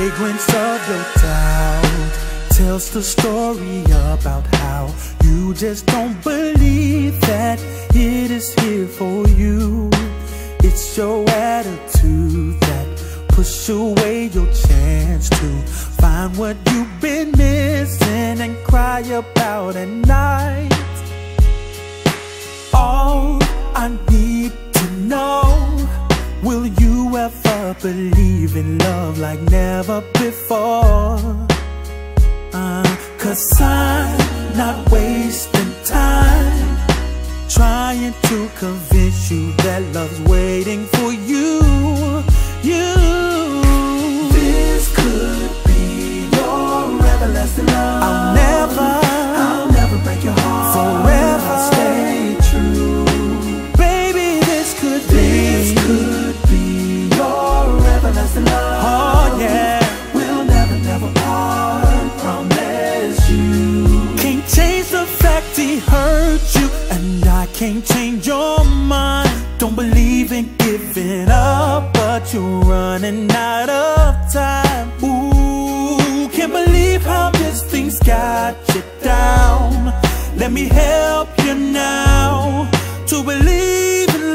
fragrance of your doubt tells the story about how you just don't believe that it is here for you. It's your attitude that push away your chance to find what you've been missing and cry about at night. All I need to know, will you ever believe in love like never before? 'Cause I'm not wasting time trying to convince you that love's waiting for you. This could be your everlasting love. I'll never break your heart. Forever I'll stay true. Baby, this could be your everlasting love. Oh yeah, we'll never part. Promise you. Can't change the fact he hurt you, and I can't change your mind. Don't believe in giving up, but you're running out of time. Ooh, can't believe how this thing's got you down. Let me help you now to believe in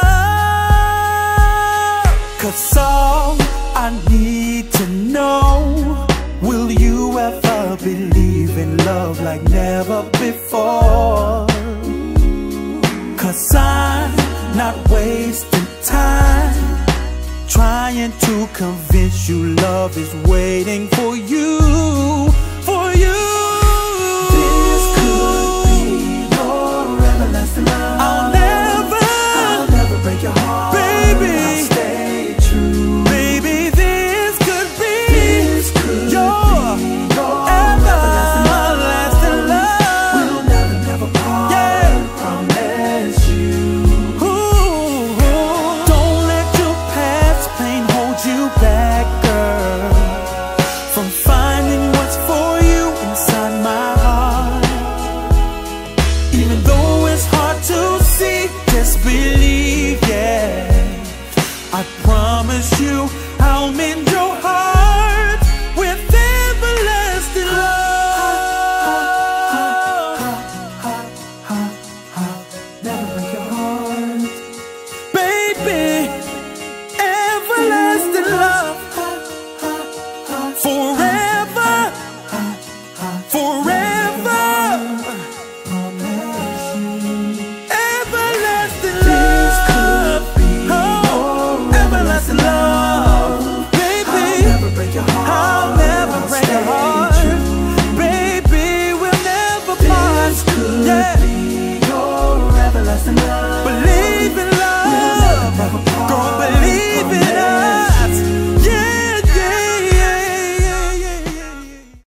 love. 'Cause all I need to know, will you ever believe in love like never before? 'Cause I'm not wasting time trying to convince you love is waiting for you.